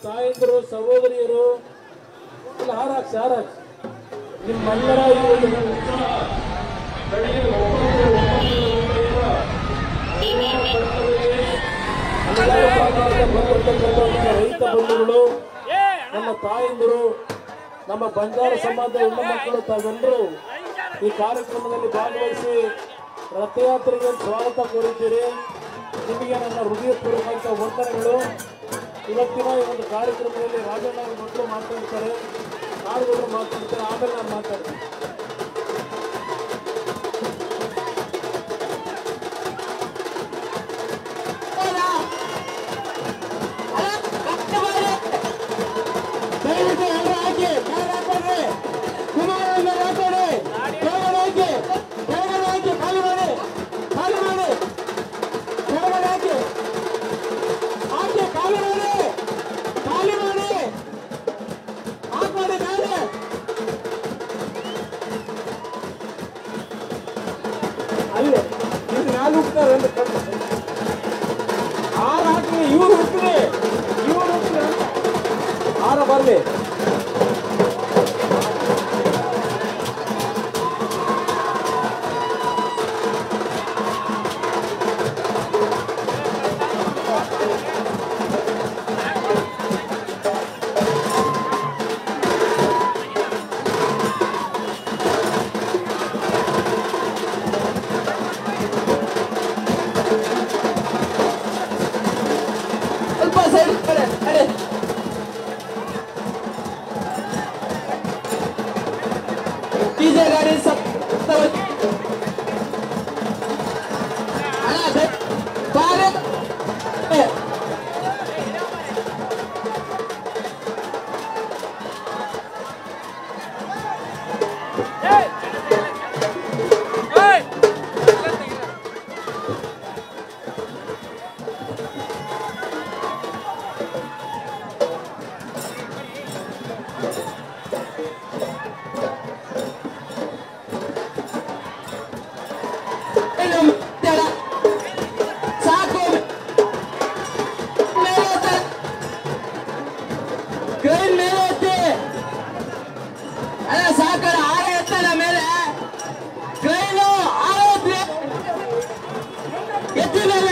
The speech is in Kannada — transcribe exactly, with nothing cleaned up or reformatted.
ತಾಯಂದಿರು ಸಹೋದರಿಯರು ಹಾರಾಕ್ಷ ಹಾರಾಕ್ಷ ನಿಮ್ಮೆಲ್ಲರ ರೈತ ಬಂಧುಗಳು, ನಮ್ಮ ತಾಯಂದಿರು, ನಮ್ಮ ಬಂಜಾರ ಸಮಾಜದ ಹೆಣ್ಣು ಮಕ್ಕಳು ತಾವೆಲ್ಲರೂ ಈ ಕಾರ್ಯಕ್ರಮದಲ್ಲಿ ಭಾಗವಹಿಸಿ ರಥಯಾತ್ರೆಗೆ ಸ್ವಾಗತ ಕೋರಿದ್ದೀರಿ. ನಿಮಗೆ ನನ್ನ ಹೃದಯಪೂರ್ವಕ ವಂದನೆಗಳು. ಇವತ್ತಿನ ಈ ಒಂದು ಕಾರ್ಯಕ್ರಮದಲ್ಲಿ ರಾಜಣ್ಣ ಮಕ್ಕಳು ಮಾತಾಡ್ತಾರೆ, ನಾಡುಗಳು ಮಾತಾಡ್ತಾರೆ, ಆಮೇಲೆ ನಾನು ಮಾತಾಡ್ತೀನಿ. ಇವ್ರು ಹುಟ್ಟಿದೆ ಇವ್ರು ಹುಟ್ಟಿದೆ ಆರ ಬರ್ಲಿ. ಮೇಲೆ